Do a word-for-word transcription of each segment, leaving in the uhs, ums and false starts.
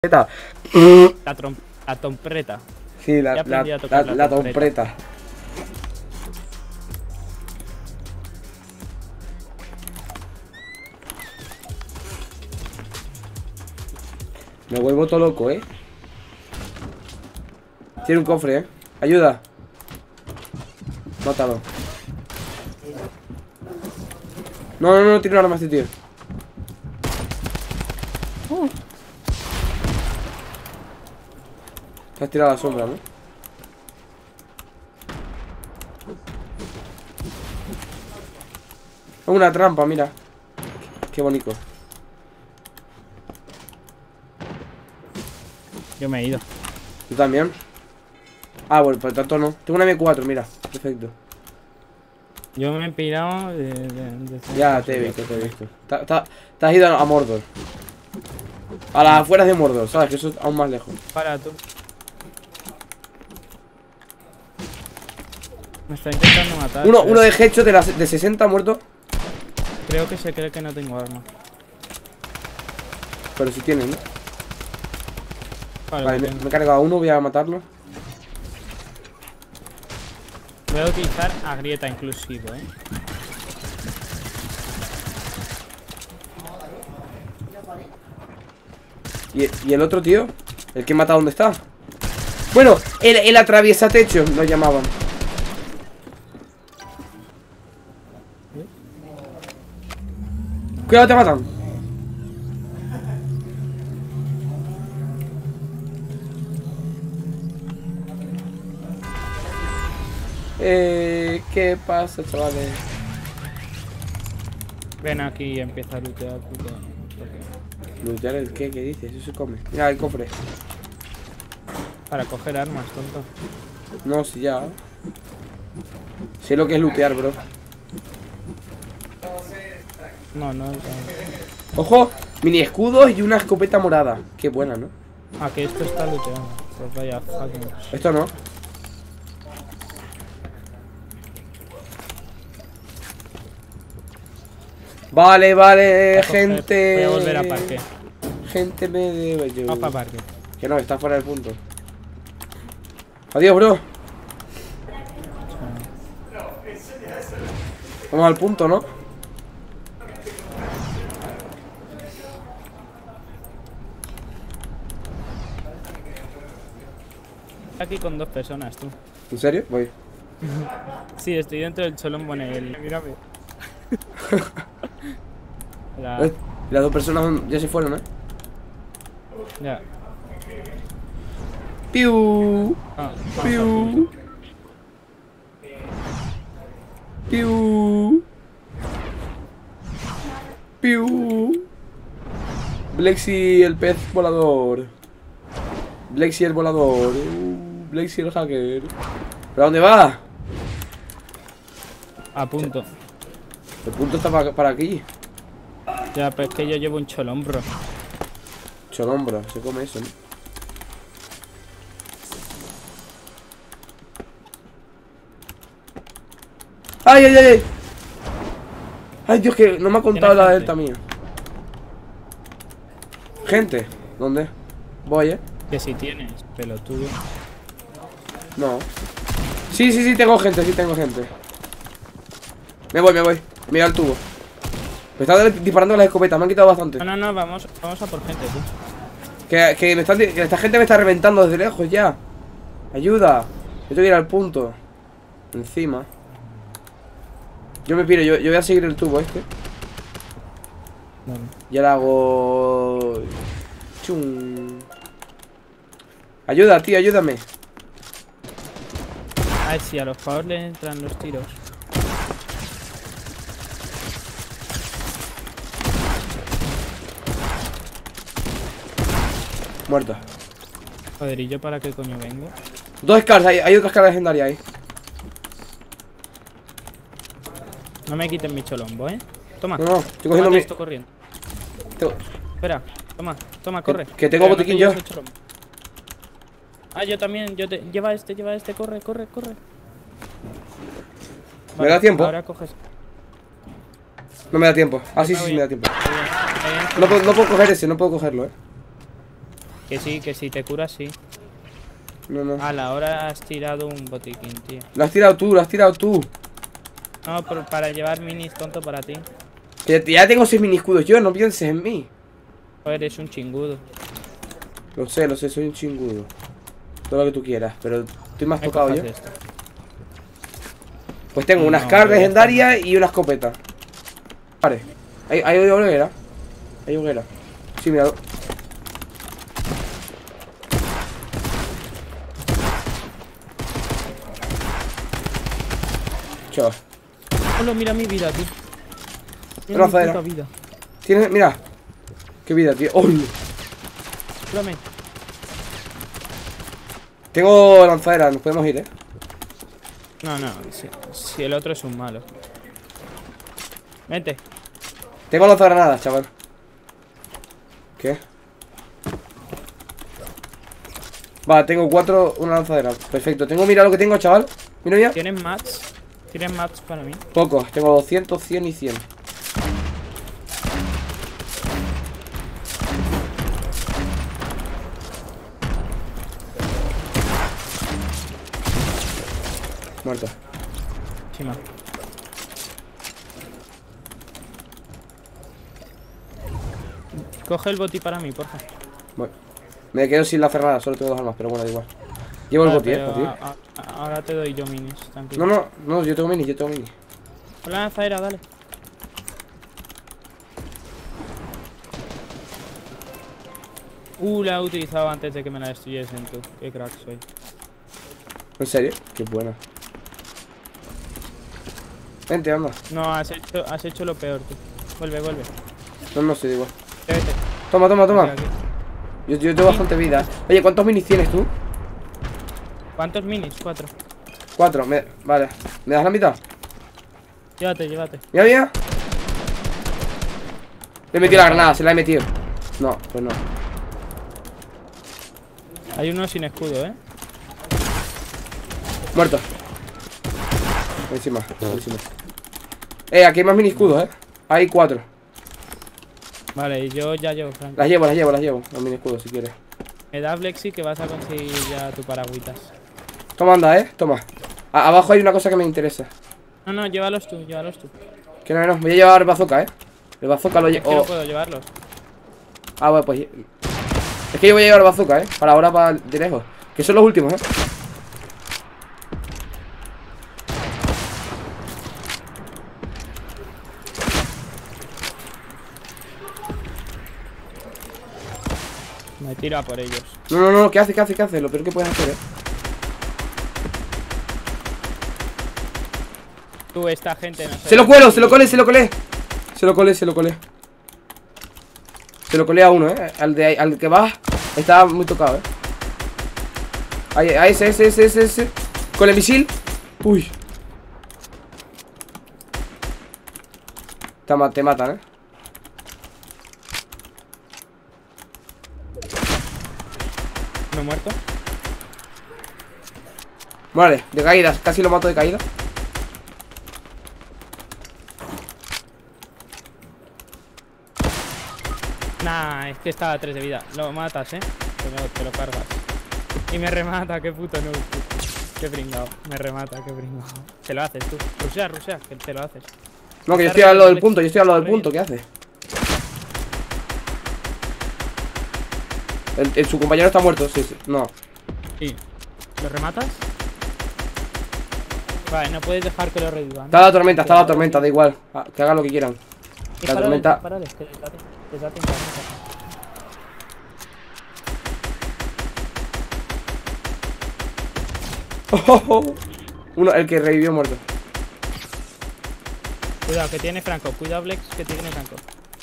La, trom la trompreta. Sí, la, la, la, la, la trompreta. Me vuelvo todo loco, ¿eh? Tiene un cofre, ¿eh? Ayuda. Mátalo. No, no, no, tiene un arma este tío. Uh. Se has tirado a la sombra, ¿no? Es una trampa, mira. Qué bonito. Yo me he ido. ¿Tú también? Ah, bueno, por tanto no. Tengo una M cuatro, mira. Perfecto. Yo me he pirado de, de, de Ya te he visto, te he visto. Te, te, te has ido a Mordor. A las afueras de Mordor, ¿sabes? Que eso es aún más lejos. Para tú. Me está intentando matar. Uno, uno de headshot de, la, de sesenta muerto. Creo que se cree que no tengo arma. Pero si tienen, ¿no? Vale, Vale, me, me he cargado a uno, voy a matarlo. Voy a utilizar a grieta inclusivo, eh. ¿Y, ¿Y el otro tío? ¿El que mata dónde está? Bueno, el, el atraviesa techo, lo llamaban. Cuidado, te matan. Eh, ¿qué pasa, chavales? Ven aquí y empieza a lootear, puto. ¿Lootear el qué? ¿Qué dices? Eso se come. Mira el cofre. Para coger armas, tonto. No, si ya. Sé lo que es lootear, bro. No, no. no. ¡Ojo! Mini escudos y una escopeta morada. Qué buena, ¿no? Ah, que esto está looteado. Pues vaya fucking. Esto no. Vale, vale, Voy coger, gente. Voy a volver a parque. Gente me debe yo. Vamos para parque. Que no, está fuera del punto. Adiós, bro. Vamos al punto, ¿no? Aquí con dos personas, tú. ¿En serio? Voy. Sí, estoy dentro del cholón, bueno, el... Mírame. La... Eh, las dos personas ya se fueron, ¿eh? Ya. Piu. Ah, Piu. Piu. Piu. Blexy el pez volador. Blexy el volador. Uh, Blexy el hacker. ¿Pero dónde va? A punto. El punto está para, para aquí. Ya, pero es que yo llevo un cholón, bro. Cholombro, se come eso, ¿no? ¡Ay, ay, ay! ¡Ay! Ay, Dios, que no me ha contado la delta mía. Gente, ¿dónde? Voy, ¿eh? Que si tienes, pelotudo. No. Sí, sí, sí, tengo gente, sí tengo gente. Me voy, me voy. Mira el tubo. Me están disparando las escopetas, me han quitado bastante. No, no, no, vamos, vamos a por gente, tú. Que, que me están, que esta gente me está reventando desde lejos ya. Ayuda. Yo tengo que ir al punto. Encima. Yo me piro, yo, yo voy a seguir el tubo este. Vale. Y ahora hago... Chum. Ayuda, tío, ayúdame. A ver si a los jugadores le entran los tiros. Muerto. Joder, ¿y yo para qué coño vengo? Dos scars, hay, hay otra escala legendaria ahí. No me quiten mi cholombo, ¿eh? Toma. No, no, estoy cogiendo Tómate mi... esto corriendo. Tengo... Espera, toma, toma, corre. Que, que tengo Pero botiquín no te yo. lleves el cholombo. Ah, yo también, yo te... Lleva este, lleva este, corre, corre, corre. ¿Me da tiempo? Ahora coges... No me da tiempo. Ah, sí, sí, sí, me da tiempo. No puedo, no puedo coger ese, no puedo cogerlo, eh. Que sí, que si te curas, sí. No, no. A la hora has tirado un botiquín, tío. Lo has tirado tú, lo has tirado tú. No, pero para llevar minis, tonto para ti. Que ya tengo seis mini escudos yo, no pienses en mí. Joder, eres un chingudo. Lo sé, lo sé, soy un chingudo. Todo lo que tú quieras, pero estoy más Me tocado cojas yo. esto. Pues tengo unas No, cargas hombre, ya legendarias y una escopeta. Vale. Hay, hay hoguera. Hay hoguera. Sí, mira. Chaval. Hola, mira mi vida, tío. Mira Una mi lanzadera. puta vida. Tienes, mira. Qué vida, tío. ¡Oh! Cúrame. Tengo lanzadera, nos podemos ir, eh. No, no, si, si el otro es un malo. Vente. Tengo lanzagranadas, chaval. ¿Qué? Vale, tengo cuatro, una lanzadera. Perfecto, tengo, mira lo que tengo, chaval. Mira ya. ¿Tienes mats? ¿Tienes mats para mí? Pocos, tengo doscientos, cien y cien. Muerto. Encima. Coge el boti para mí, porfa. Bueno, me quedo sin la cerrada, solo tengo dos armas, pero bueno, da igual. Llevo el Vale, boti, eh, pero boti. a- a- ahora te doy yo minis, tranquilo. No, no, no, yo tengo mini, yo tengo mini. Con la lanzadera, dale. Uh, la he utilizado antes de que me la destruyesen tú. Qué crack soy. ¿En serio? Qué buena. Vente, anda. No, has hecho, has hecho lo peor tú. Vuelve, vuelve. No, no, soy igual. Vete. Toma, toma, toma. Aquí, aquí. Yo, yo tengo bastante vida. Oye, ¿cuántos minis tienes tú? ¿Cuántos minis? Cuatro. Cuatro, me... vale. ¿Me das la mitad? Llévate, llévate. Mira, mira. Le he metido la granada, se la he metido. No, pues no. Hay uno sin escudo, ¿eh? Muerto. Encima, encima. Eh, aquí hay más mini escudos, eh. Hay cuatro. Vale, y yo ya llevo, Frank. Las llevo, las llevo, las llevo. Los mini escudos si quieres. Me da Flexi que vas a conseguir ya tu paragüitas. Toma, anda, eh. Toma. A- abajo hay una cosa que me interesa. No, no, llévalos tú, llévalos tú. Que no, no. Voy a llevar el bazooka, eh. El bazooka lo Es que no llevo. puedo llevarlos. Ah, bueno, pues. Es que yo voy a llevar el bazooka, eh. Para ahora, para de lejos. Que son los últimos, eh. Me tiro a por ellos. No, no, no. ¿Qué hace? ¿Qué hace? ¿Qué hace? Lo peor que puedes hacer, eh. Tú, esta gente no sé. Se lo cuelo, se lo colé, se lo colé. Se lo colé, se lo colé. Se lo colé a uno, eh. Al, de, al que va. Estaba muy tocado, eh. Ahí, a ese, ese, ese, ese, ese. Con el misil. Uy. Te, ma- te matan, eh. ¿No he muerto? Vale, de caída. Casi lo mato de caída. Nah, es que estaba a tres de vida. Lo matas, eh. Te lo, te lo cargas. Y me remata, qué puto no. Qué pringao. Me remata, qué pringao. Te lo haces tú. Rusea, rusea, que te lo haces. No, que yo Está estoy al lado del re- punto. Yo estoy al lado del re- punto. ¿Qué hace? El, el- su compañero está muerto. Sí, sí. No. Sí. ¿Lo rematas? Vale, no puedes dejar que lo revivan. Está la tormenta, está la tormenta. Da igual. Ah, que hagan lo que quieran. La tormenta. Disparales, que les date, les date en tormenta. Oh, oh, oh. Uno, el que revivió muerto. Cuidado, que tiene Franco. Cuidado, Blex, que tiene Franco.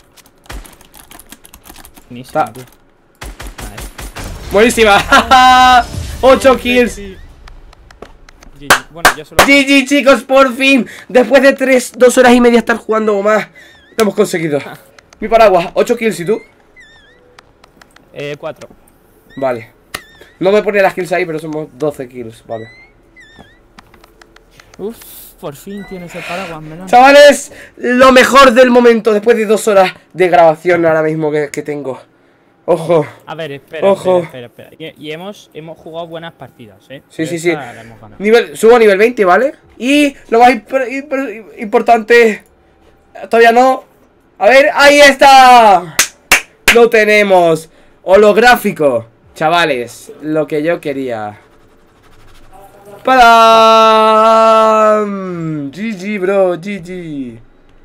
Buenísimo, Está. tío. Nice. Buenísima. ocho kills. Sí. G G. Bueno, yo solo. G G, chicos, por fin. Después de tres, dos horas y media estar jugando o más, lo hemos conseguido. Mi paraguas, ocho kills, ¿y tú? Eh, cuatro. Vale. No me pone las kills ahí, pero somos doce kills, vale. Uf, por fin tienes el paraguas, melón. Chavales, lo mejor del momento después de dos horas de grabación ahora mismo que, que tengo. Ojo. A ver, espera, Ojo. espera, espera, espera. Y, y hemos, hemos jugado buenas partidas, ¿eh? Sí, Pero sí, sí. esta la hemos ganado. Nivel, subo a nivel veinte, ¿vale? Y lo más impor- impor- importante... Todavía no. A ver, ahí está. Lo tenemos. Holográfico. Chavales, lo que yo quería. ¡Padam! G G, bro, G G.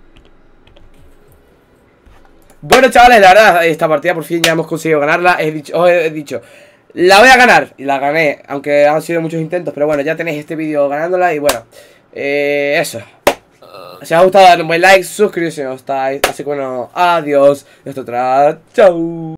Bueno, chavales, la verdad, esta partida por fin ya hemos conseguido ganarla. He dicho, os he dicho, la voy a ganar. Y la gané, aunque han sido muchos intentos. Pero bueno, ya tenéis este vídeo ganándola. Y bueno, eh, eso. Si os ha gustado, darle un buen like, suscribiros si no estáis. Así que bueno, adiós. Y hasta otra. Chau.